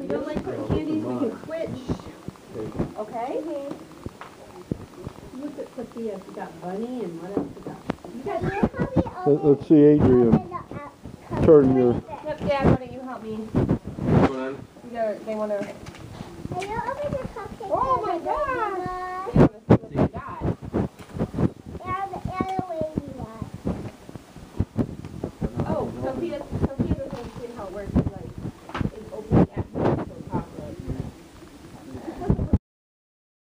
you don't like putting candies, we can switch. Okay? Look at Sophia. She got Bunny and what else you got? Let's see, Adrian. Turn your. Yep, Dad, why don't you help me? They want to. Oh my God! They want to see what they got. Oh, Sophia doesn't understand how it works.